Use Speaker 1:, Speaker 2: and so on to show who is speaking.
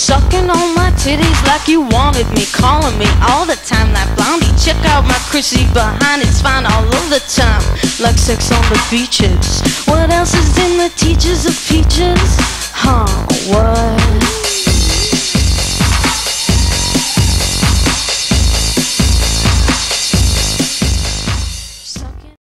Speaker 1: sucking on my titties like you wanted me, calling me all the time like Blondie. Check out my Chrissy behind, it's fine all of the time, like sex on the beaches. What else is in the teachers of peaches? Huh, what?